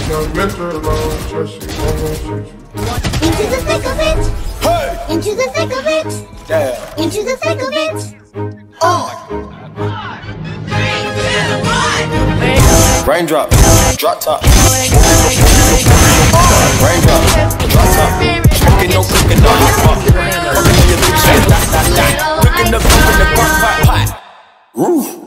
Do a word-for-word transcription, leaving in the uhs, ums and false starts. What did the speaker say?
young mentor alone, trust you, I'm gonna shoot you. Into the thick of it. Hey! Into the thick of it. Yeah. Into the thick of it. Oh! Raindrop, drop top. Raindrop, drop top. Smoking no cooking on your fuck. Fucking on your bitch. Cooking the food in the pot, pot, pot. Roof.